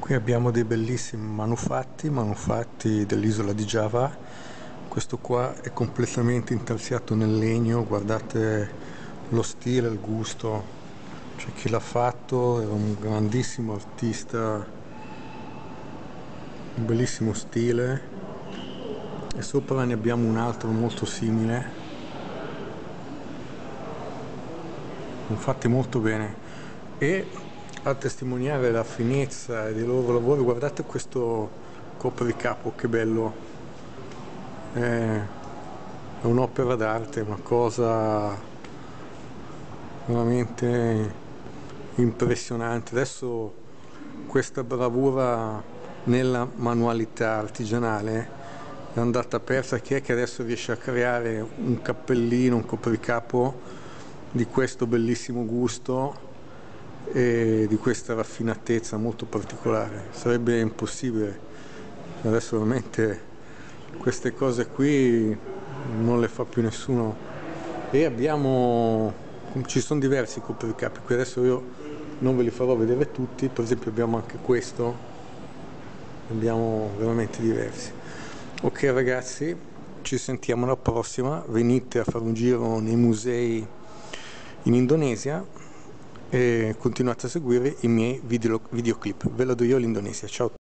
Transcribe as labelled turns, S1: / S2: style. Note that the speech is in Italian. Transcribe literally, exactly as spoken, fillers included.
S1: Qui abbiamo dei bellissimi manufatti, manufatti dell'isola di Giava. Questo qua è completamente intarsiato nel legno, guardate lo stile, il gusto. Cioè, chi l'ha fatto era un grandissimo artista, un bellissimo stile. E sopra ne abbiamo un altro molto simile, fatti molto bene. E a testimoniare la finezza dei loro lavori, guardate questo copricapo, che bello, è un'opera d'arte, una cosa veramente impressionante. Adesso questa bravura nella manualità artigianale è andata persa. Chi è che adesso riesce a creare un cappellino, un copricapo di questo bellissimo gusto e di questa raffinatezza molto particolare? Sarebbe impossibile. Adesso veramente queste cose qui non le fa più nessuno. E abbiamo, ci sono diversi copricapi qui, adesso io non ve li farò vedere tutti. Per esempio abbiamo anche questo, abbiamo veramente diversi. Ok ragazzi, ci sentiamo alla prossima, venite a fare un giro nei musei in Indonesia e continuate a seguire i miei video, videoclip. Ve lo do io l'Indonesia, ciao.